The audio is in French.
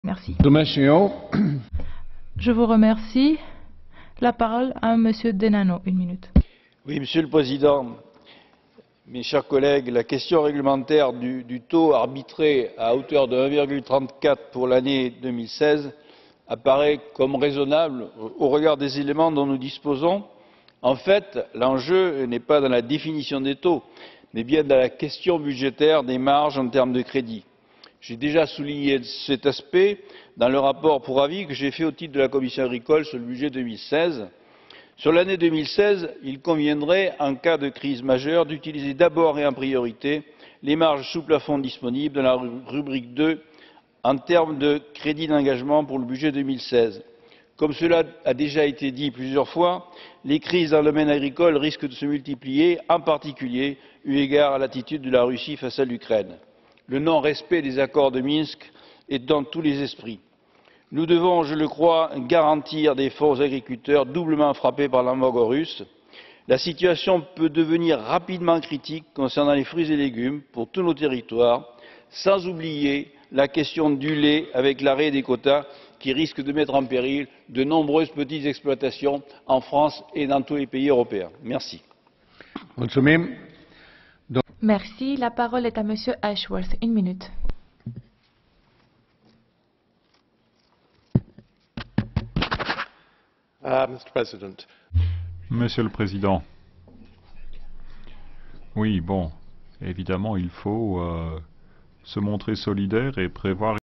Merci. Domescio. Je vous remercie. La parole à Monsieur Denano, 1 minute. Oui, Monsieur le Président, mes chers collègues, la question réglementaire du taux arbitré à hauteur de 1,34 pour l'année 2016 apparaît comme raisonnable au regard des éléments dont nous disposons. En fait, l'enjeu n'est pas dans la définition des taux, mais bien dans la question budgétaire des marges en termes de crédit. J'ai déjà souligné cet aspect dans le rapport pour avis que j'ai fait au titre de la Commission agricole sur le budget 2016. Sur l'année 2016, il conviendrait, en cas de crise majeure, d'utiliser d'abord et en priorité les marges sous plafond disponibles dans la rubrique 2 en termes de crédits d'engagement pour le budget 2016. Comme cela a déjà été dit plusieurs fois, les crises dans le domaine agricole risquent de se multiplier, en particulier eu égard à l'attitude de la Russie face à l'Ukraine. Le non-respect des accords de Minsk est dans tous les esprits. Nous devons, je le crois, garantir des fonds aux agriculteurs doublement frappés par l'embargo russe. La situation peut devenir rapidement critique concernant les fruits et légumes pour tous nos territoires, sans oublier la question du lait avec l'arrêt des quotas qui risque de mettre en péril de nombreuses petites exploitations en France et dans tous les pays européens. Merci. Merci. La parole est à Monsieur Ashworth, 1 minute. Monsieur le Président, oui, bon, évidemment, il faut se montrer solidaire et prévoir